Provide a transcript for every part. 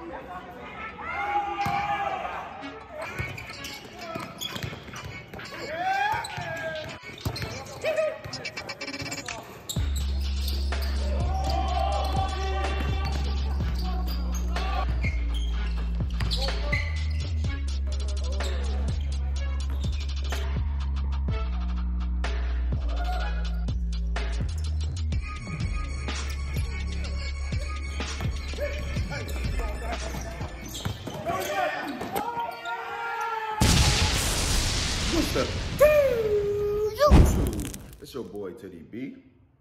What's up? YouTube. It's your boy Teddy B.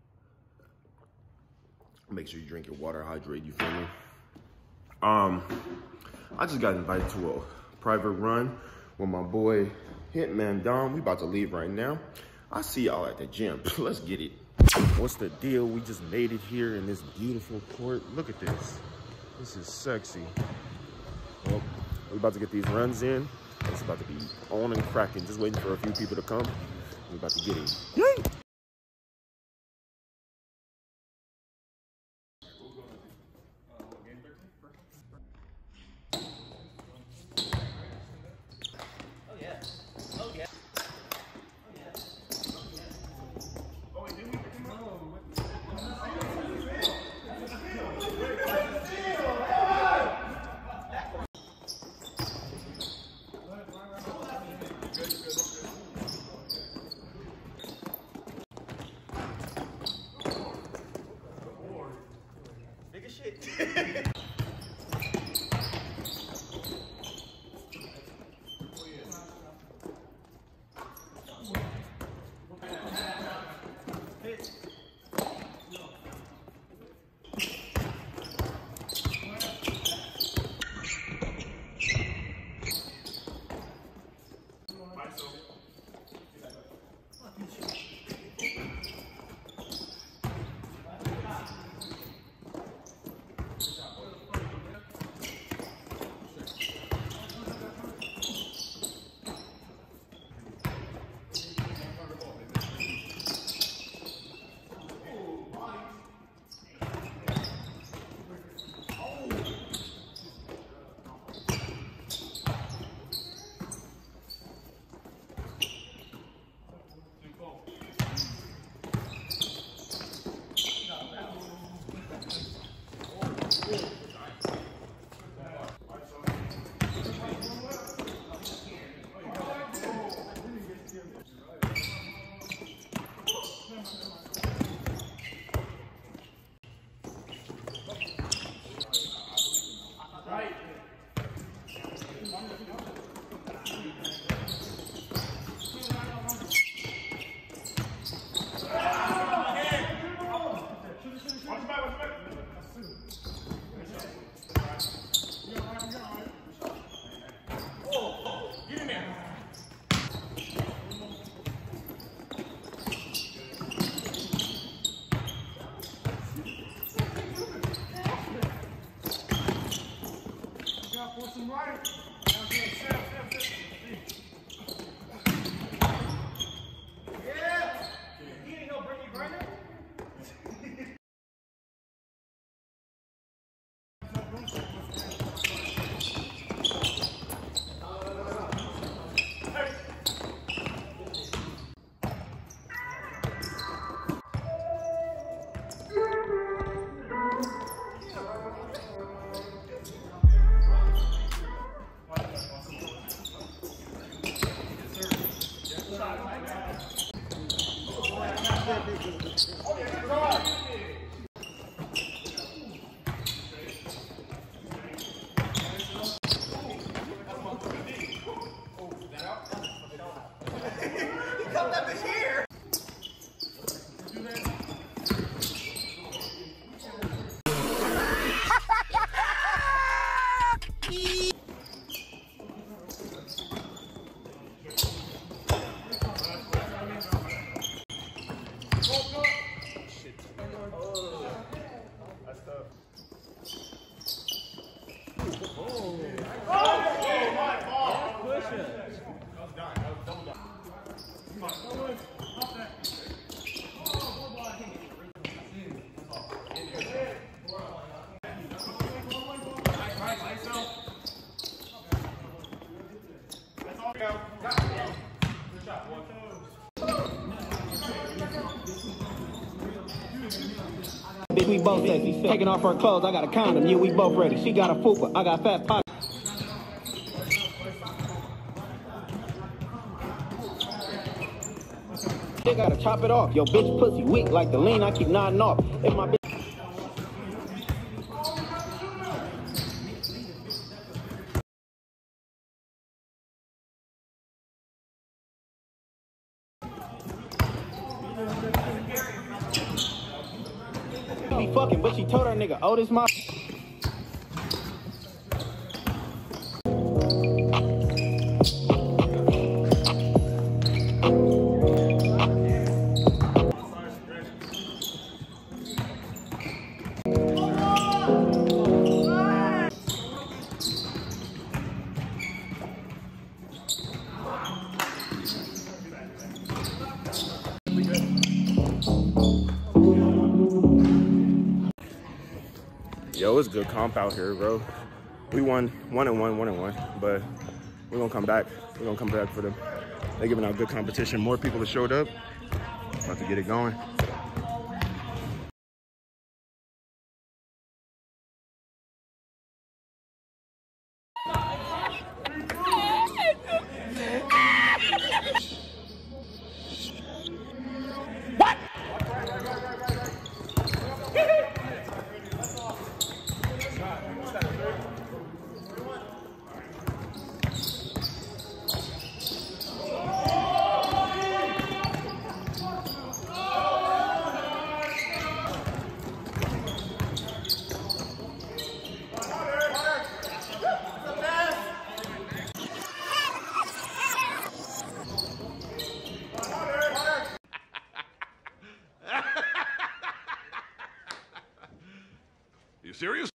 Make sure you drink your water, hydrate, you feel me? I just got invited to a private run with my boy Hitman Dom. We about to leave right now. I'll see y'all at the gym. Let's get it. What's the deal? We just made it here in this beautiful court. Look at this. This is sexy. Well, we're about to get these runs in. It's about to be on and cracking. Just waiting for a few people to come. We're about to get in. Yay! we both sexy. Taking off her clothes, I got a condom. Yeah, we both ready. She got a fupa, I got fat pockets. They gotta chop it off. Yo, bitch pussy weak like the lean. I keep nodding off. If my bitch be fucking, but she told her nigga, oh, this my. Yo, it's good comp out here, bro. We won 1-1, but we're gonna come back. We're gonna come back for them. They're giving out good competition. More people have showed up. About to get it going. You serious?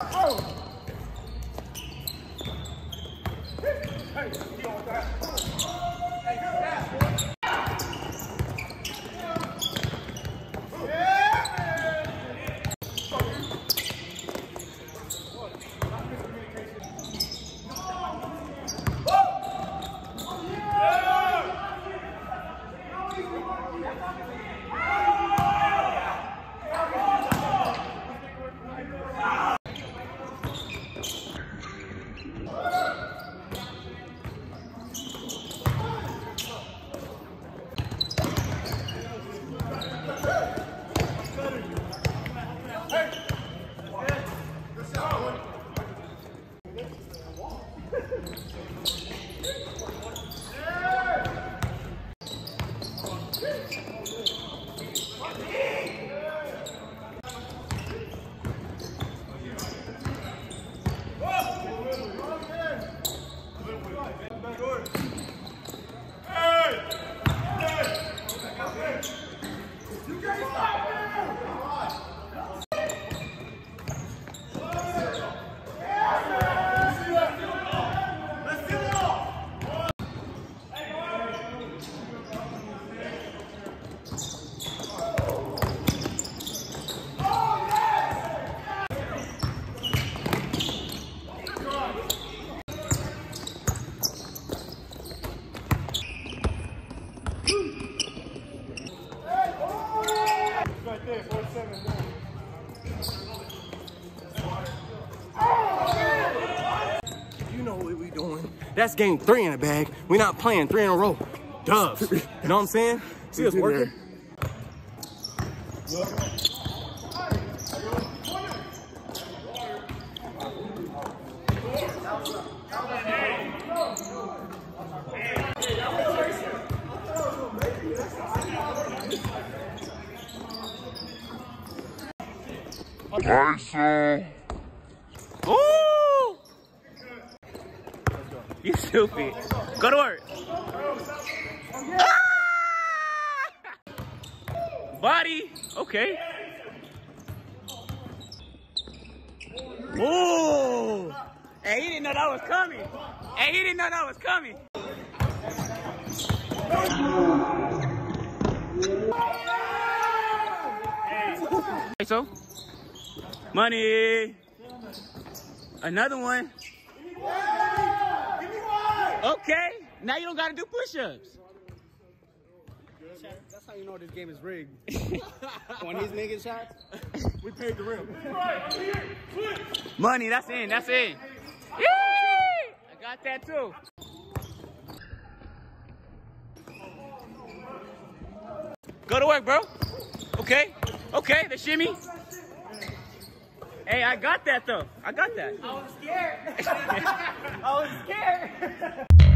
You know what we doing. That's game 3 in the bag. We're not playing 3 in a row. Dubs. You know what I'm saying? See us working? Ooh! You stupid. Go to work. Ah! Body. Okay. Ooh! Hey, he didn't know that was coming. Hey, he didn't know that was coming. Hey, so? Money. Another one. Okay. Now you don't gotta do push-ups. how you know this game is rigged. When he's making shots, We paid the rim. Money, that's in, that's in. Yay! I got that too. Go to work, bro. Okay, okay, the shimmy. Hey, I got that though. I got that. I was scared. I was scared.